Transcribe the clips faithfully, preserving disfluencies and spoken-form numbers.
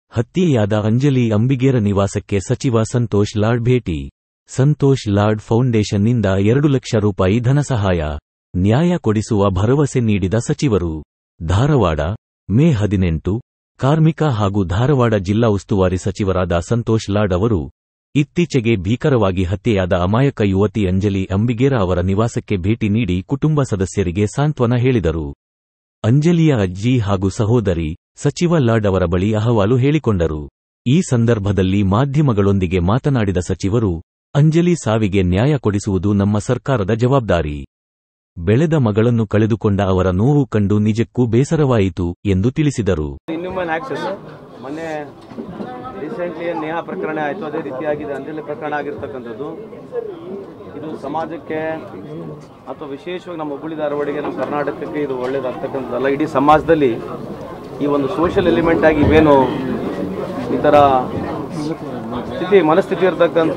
ಹತ್ಯೆಯಾದ ಅಂಜಲಿ ಅಂಬಿಗೇರ ನಿವಾಸಕ್ಕೆ ಸಚಿವ ಸಂತೋಷ್ ಲಾಡ್ ಭೇಟಿ. ಸಂತೋಷ್ ಲಾಡ್ ಫೌಂಡೇಶನ್ನಿಂದ ಎರಡು ಲಕ್ಷ ರೂಪಾಯಿ ಧನಸಹಾಯ, ನ್ಯಾಯ ಕೊಡಿಸುವ ಭರವಸೆ ನೀಡಿದ ಸಚಿವರು. ಧಾರವಾಡ, ಮೇ ಹದಿನೆಂಟು. ಕಾರ್ಮಿಕ ಹಾಗೂ ಧಾರವಾಡ ಜಿಲ್ಲಾ ಉಸ್ತುವಾರಿ ಸಚಿವರಾದ ಸಂತೋಷ್ ಲಾಡ್ ಅವರು ಇತ್ತೀಚೆಗೆ ಭೀಕರವಾಗಿ ಹತ್ಯೆಯಾದ ಅಮಾಯಕ ಯುವತಿ ಅಂಜಲಿ ಅಂಬಿಗೇರ ಅವರ ನಿವಾಸಕ್ಕೆ ಭೇಟಿ ನೀಡಿ ಕುಟುಂಬ ಸದಸ್ಯರಿಗೆ ಸಾಂತ್ವನ ಹೇಳಿದರು. ಅಂಜಲಿಯ ಅಜ್ಜಿ ಹಾಗೂ ಸಹೋದರಿ ಸಚಿವ ಲಾಡ್ ಅವರ ಬಳಿ ಅಹವಾಲು ಹೇಳಿಕೊಂಡರು. ಈ ಸಂದರ್ಭದಲ್ಲಿ ಮಾಧ್ಯಮಗಳೊಂದಿಗೆ ಮಾತನಾಡಿದ ಸಚಿವರು, ಅಂಜಲಿ ಸಾವಿಗೆ ನ್ಯಾಯ ಕೊಡಿಸುವುದು ನಮ್ಮ ಸರ್ಕಾರದ ಜವಾಬ್ದಾರಿ. ಬೆಳೆದ ಮಗಳನ್ನು ಕಳೆದುಕೊಂಡ ಅವರ ನೋವು ಕಂಡು ನಿಜಕ್ಕೂ ಬೇಸರವಾಯಿತು ಎಂದು ತಿಳಿಸಿದರು. ಮೊನ್ನೆ ರೀಸೆಂಟ್ಲಿ ನೇಹಾ ಪ್ರಕರಣ ಆಯಿತು, ಅದೇ ರೀತಿಯಾಗಿದೆ ಅಂಜಲಿ ಪ್ರಕರಣ ಆಗಿರ್ತಕ್ಕಂಥದ್ದು. ಇದು ಸಮಾಜಕ್ಕೆ ಅಥವಾ ವಿಶೇಷವಾಗಿ ನಮ್ಮ ಹುಬ್ಬಳ್ಳಿ ಧಾರವಾಡಿಗೆ, ನಮ್ಮ ಕರ್ನಾಟಕಕ್ಕೆ ಇದು ಒಳ್ಳೇದಾಗ್ತಕ್ಕಂಥದ್ದಲ್ಲ. ಇಡೀ ಸಮಾಜದಲ್ಲಿ ಈ ಒಂದು ಸೋಷಿಯಲ್ ಎಲಿಮೆಂಟ್ ಆಗಿ ಇವೇನು ಈ ಥರ ಸ್ಥಿತಿ ಮನಸ್ಥಿತಿ ಇರತಕ್ಕಂಥ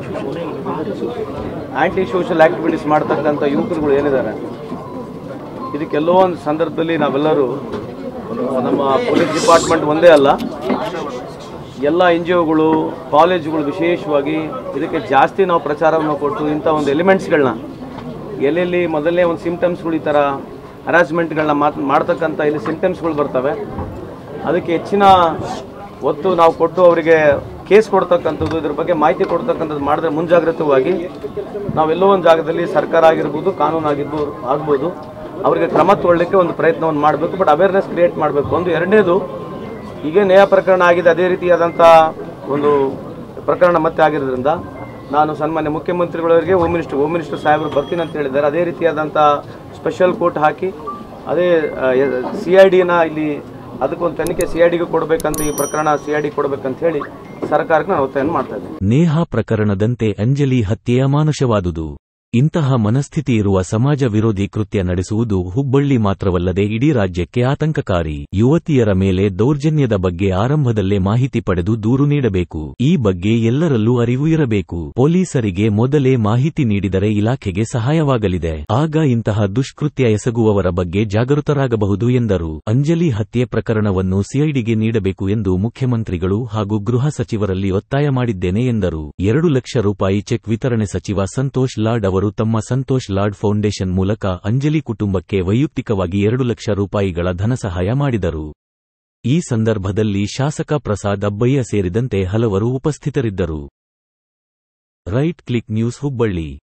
ಆ್ಯಂಟಿ ಸೋಷಿಯಲ್ ಆ್ಯಕ್ಟಿವಿಟೀಸ್ ಮಾಡ್ತಕ್ಕಂಥ ಯುವಕರುಗಳು ಏನಿದ್ದಾರೆ, ಇದಕ್ಕೆಲ್ಲೋ ಒಂದು ಸಂದರ್ಭದಲ್ಲಿ ನಾವೆಲ್ಲರೂ ನಮ್ಮ ಪೊಲೀಸ್ ಡಿಪಾರ್ಟ್ಮೆಂಟ್ ಒಂದೇ ಅಲ್ಲ, ಎಲ್ಲ ಎನ್ ಜಿ ಒಗಳು, ಕಾಲೇಜುಗಳು ವಿಶೇಷವಾಗಿ ಇದಕ್ಕೆ ಜಾಸ್ತಿ ನಾವು ಪ್ರಚಾರವನ್ನು ಕೊಟ್ಟು ಇಂಥ ಒಂದು ಎಲಿಮೆಂಟ್ಸ್ಗಳನ್ನ ಎಲ್ಲೆಲ್ಲಿ ಮೊದಲನೇ ಒಂದು ಸಿಂಪ್ಟಮ್ಸ್ಗಳು ಈ ಥರ ಹರಾಸ್ಮೆಂಟ್ಗಳನ್ನ ಮಾತು ಮಾಡ್ತಕ್ಕಂಥ ಇಲ್ಲಿ ಸಿಂಪ್ಟಮ್ಸ್ಗಳು ಬರ್ತವೆ, ಅದಕ್ಕೆ ಹೆಚ್ಚಿನ ಒತ್ತು ನಾವು ಕೊಟ್ಟು ಅವರಿಗೆ ಕೇಸ್ ಕೊಡ್ತಕ್ಕಂಥದ್ದು, ಇದ್ರ ಬಗ್ಗೆ ಮಾಹಿತಿ ಕೊಡ್ತಕ್ಕಂಥದ್ದು ಮಾಡಿದ್ರೆ ಮುಂಜಾಗ್ರತವಾಗಿ ನಾವೆಲ್ಲೋ ಒಂದು ಜಾಗದಲ್ಲಿ ಸರ್ಕಾರ ಆಗಿರ್ಬೋದು, ಕಾನೂನು ಆಗಿರ್ಬೋದು ಆಗ್ಬೋದು ಅವರಿಗೆ ಕ್ರಮ ತಗೊಳ್ಳಿಕ್ಕೆ ಒಂದು ಪ್ರಯತ್ನವನ್ನು ಮಾಡಬೇಕು. ಬಟ್ ಅವೇರ್ನೆಸ್ ಕ್ರಿಯೇಟ್ ಮಾಡಬೇಕು. ಒಂದು ಎರಡನೇದು, ಈಗ ನೇಹಾ ಪ್ರಕರಣ ಆಗಿದೆ, ಅದೇ ರೀತಿಯಾದಂಥ ಒಂದು ಪ್ರಕರಣ ಮತ್ತೆ ಆಗಿರೋದ್ರಿಂದ ನಾನು ಸನ್ಮಾನ್ಯ ಮುಖ್ಯಮಂತ್ರಿಗಳವರಿಗೆ ಹೋಮ್ ಮಿನಿಸ್ಟರ್ ಹೋಮ್ ಮಿನಿಸ್ಟರ್ ಸಾಹೇಬರು ಬರ್ತೀನಿ ಅಂತ ಹೇಳಿದ್ದಾರೆ. ಅದೇ ರೀತಿಯಾದಂಥ ಸ್ಪೆಷಲ್ ಕೋರ್ಟ್ ಹಾಕಿ ಅದೇ ಸಿ ಐ ಡಿನ ಇಲ್ಲಿ ಅದಕ್ಕೊಂದು ತನಿಖೆ ಸಿ ಐ ಡಿಗೆ ಕೊಡಬೇಕಂತ, ಈ ಪ್ರಕರಣ ಸಿ ಐ ಡಿ ಕೊಡಬೇಕಂತ ಹೇಳಿ ಸರ್ಕಾರಕ್ಕೆ ನಾನು ಒತ್ತಾಯ ಮಾಡ್ತಾ ಇದ್ದೀನಿ. ನೇಹಾ ಪ್ರಕರಣದಂತೆ ಅಂಜಲಿ ಹತ್ಯೆ ಅಮಾನುಷವಾದುದು. ಇಂತಹ ಮನಸ್ಥಿತಿ ಇರುವ ಸಮಾಜ ವಿರೋಧಿ ಕೃತ್ಯ ನಡೆಸುವುದು ಹುಬ್ಬಳ್ಳಿ ಮಾತ್ರವಲ್ಲದೆ ಇಡೀ ರಾಜ್ಯಕ್ಕೆ ಆತಂಕಕಾರಿ. ಯುವತಿಯರ ಮೇಲೆ ದೌರ್ಜನ್ಯದ ಬಗ್ಗೆ ಆರಂಭದಲ್ಲೇ ಮಾಹಿತಿ ಪಡೆದು ದೂರು ನೀಡಬೇಕು. ಈ ಬಗ್ಗೆ ಎಲ್ಲರಲ್ಲೂ ಅರಿವು ಇರಬೇಕು. ಪೊಲೀಸರಿಗೆ ಮೊದಲೇ ಮಾಹಿತಿ ನೀಡಿದರೆ ಇಲಾಖೆಗೆ ಸಹಾಯವಾಗಲಿದೆ. ಆಗ ಇಂತಹ ದುಷ್ಕೃತ್ಯ ಎಸಗುವವರ ಬಗ್ಗೆ ಜಾಗೃತರಾಗಬಹುದು ಎಂದರು. ಅಂಜಲಿ ಹತ್ಯೆ ಪ್ರಕರಣವನ್ನು ಸಿಐಡಿಗೆ ನೀಡಬೇಕು ಎಂದು ಮುಖ್ಯಮಂತ್ರಿಗಳು ಹಾಗೂ ಗೃಹ ಸಚಿವರಲ್ಲಿ ಒತ್ತಾಯ ಮಾಡಿದ್ದೇನೆ ಎಂದರು. ಎರಡು ಲಕ್ಷ ರೂಪಾಯಿ ಚೆಕ್ ವಿತರಣೆ ಸಚಿವ ಸಂತೋಷ್ ಲಾಡ್ ಅವರು ತಮ್ಮ ಸಂತೋಷ್ ಲಾಡ್ ಫೌಂಡೇಶನ್ ಮೂಲಕ ಅಂಜಲಿ ಕುಟುಂಬಕ್ಕೆ ವೈಯಕ್ತಿಕವಾಗಿ ಎರಡು ಲಕ್ಷ ರೂಪಾಯಿಗಳ ಧನಸಹಾಯ ಮಾಡಿದರು. ಈ ಸಂದರ್ಭದಲ್ಲಿ ಶಾಸಕ ಪ್ರಸಾದ್ ಅಬ್ಬಯ್ಯ ಸೇರಿದಂತೆ ಹಲವರು ಉಪಸ್ಥಿತರಿದ್ದರು. Right click news Hubballi.